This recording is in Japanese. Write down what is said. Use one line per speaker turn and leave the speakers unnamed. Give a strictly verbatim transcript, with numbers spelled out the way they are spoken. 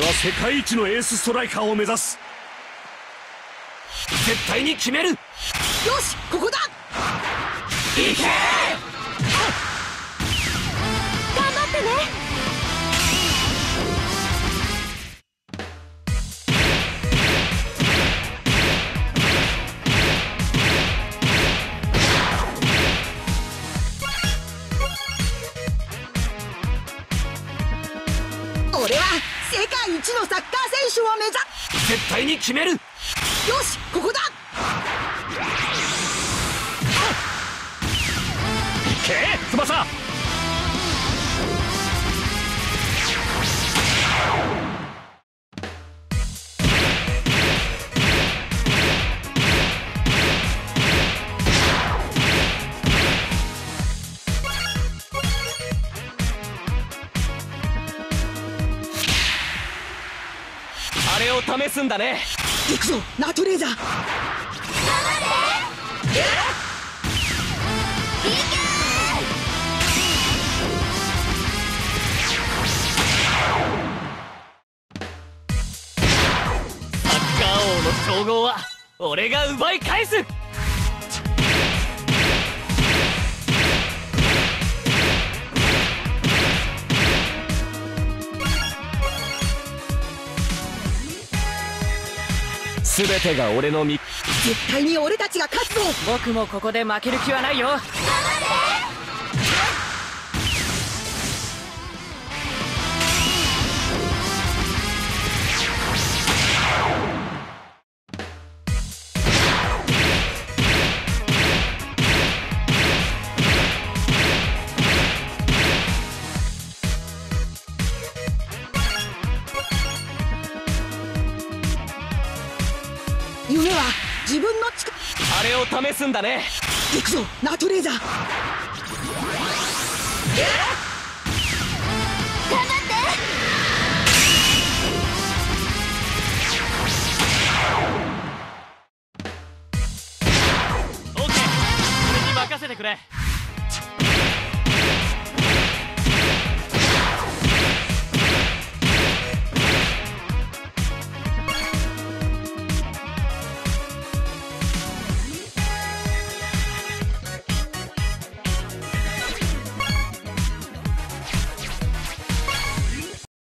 は世界一のエースストライカーを目指す。絶対に決める。よ
し、ここだ。
いけー。
頑張ってね。俺は世界一のサッカー選手を目指す。
絶対に決める。よ
し、ここだ。
いけー、翼。あれを試すんだね。
行くぞ、ナトレーザー。頑張れ。いけ
サッカー王の称号は俺が奪い返す。全てが俺の身。
絶対に俺たちが勝つぞ。
僕もここで負ける気はないよ。頑張れ。
夢は自分の力。
あれを試すんだね。
行くぞ、ナトレーザー。頑張って。
オーケー、俺に任せてくれ。